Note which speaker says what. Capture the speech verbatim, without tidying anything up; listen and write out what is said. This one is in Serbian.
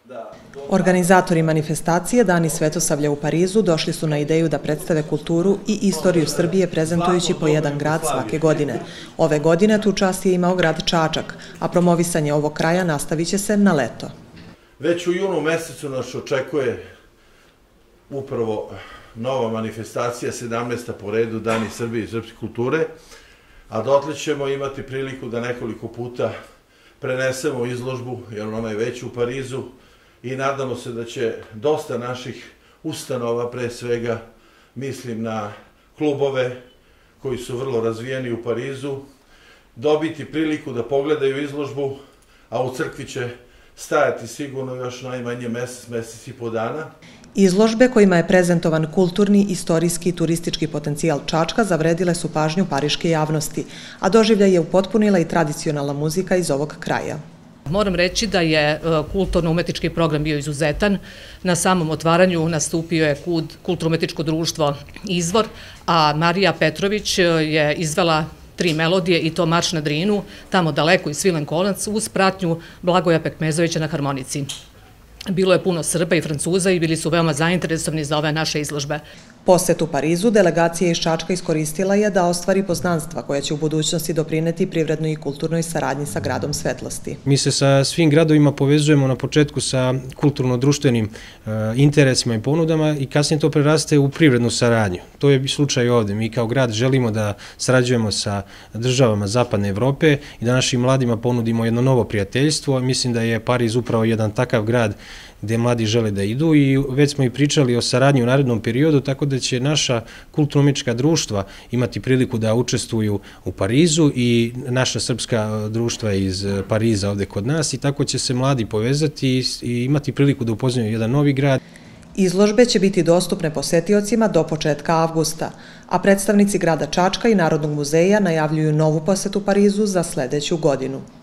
Speaker 1: Organizatori manifestacije Dani Svetosavlja u Parizu došli su na ideju da predstave kulturu i istoriju Srbije prezentujući po jedan grad svake godine. Ove godine tu čast je imao grad Čačak, a promovisanje ovog kraja nastavit će se na leto.
Speaker 2: Već u junu mesecu nas očekuje upravo nova manifestacija, sedamnaesta po redu, Dani Srbije i srpske kulture, a dotle ćemo imati priliku da nekoliko puta prenesemo izložbu, jer ona je već u Parizu, i nadamo se da će dosta naših ustanova, pre svega mislim na klubove koji su vrlo razvijeni u Parizu, dobiti priliku da pogledaju izložbu, a u crkvi će stajati sigurno još najmanje mesec, mesec i po dana.
Speaker 1: Izložbe kojima je prezentovan kulturni, istorijski i turistički potencijal Čačka zavredile su pažnju pariške javnosti, a doživljaj je upotpunila i tradicionalna muzika iz ovog kraja.
Speaker 3: Moram reći da je kulturno-umetnički program bio izuzetan. Na samom otvaranju nastupio je kulturno-umetničko društvo Izvor, a Marija Petrović je izvela tri melodije i to Marš na Drinu, Tamo daleko i Svilen kolac uz pratnju Blagoja Pekmezovića na harmonici. Bilo je puno Srba i Francuza i bili su veoma zainteresovani za ove naše izložbe.
Speaker 1: Poset u Parizu delegacija iz Čačka iskoristila je da ostvari poznanstva koja će u budućnosti doprineti privrednoj i kulturnoj saradnji sa gradom svetlosti.
Speaker 4: Mi se sa svim gradovima povezujemo na početku sa kulturno-društvenim interesima i ponudama i kasnije to preraste u privrednu saradnju. To je slučaj ovde. Mi kao grad želimo da sarađujemo sa državama Zapadne Evrope i da našim mladima ponudimo jedno novo prijateljstvo. Mislim da je Pariz upravo jedan takav grad gde mladi žele da idu i već smo i pričali o saradnji u narednom periodu, tako da će naša kulturno-umetnička društva imati priliku da učestvuju u Parizu i naša srpska društva iz Pariza ovde kod nas i tako će se mladi povezati i imati priliku da upoznaju jedan novi grad.
Speaker 1: Izložbe će biti dostupne posetiocima do početka avgusta, a predstavnici grada Čačka i Narodnog muzeja najavljuju novu posetu Parizu za sledeću godinu.